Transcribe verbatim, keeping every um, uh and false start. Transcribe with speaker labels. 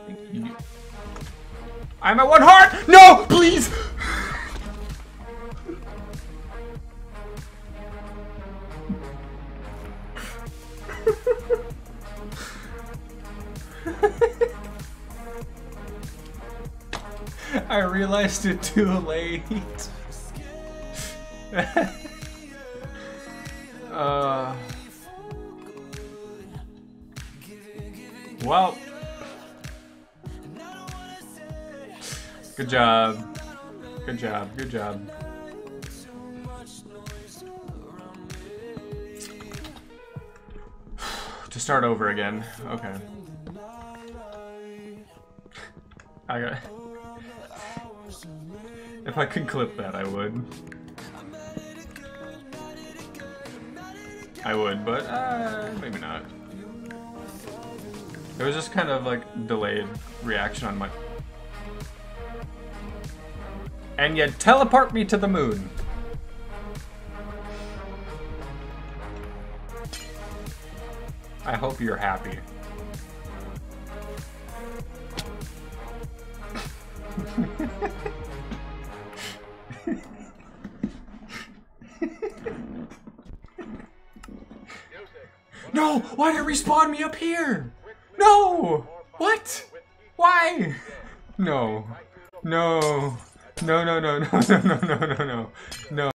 Speaker 1: Thank you. I'm at one heart! No! Please! I realized it too late. uh, well, good job. Good job. Good job. To start over again. Okay. I got. If I could clip that, I would. I would, but uh, maybe not. It was just kind of like delayed reaction on my. And you teleport me to the moon. I hope you're happy. No! Why did it respawn me up here? No! What? Why? No. No. No, no, no, no, no, no, no, no, no. No.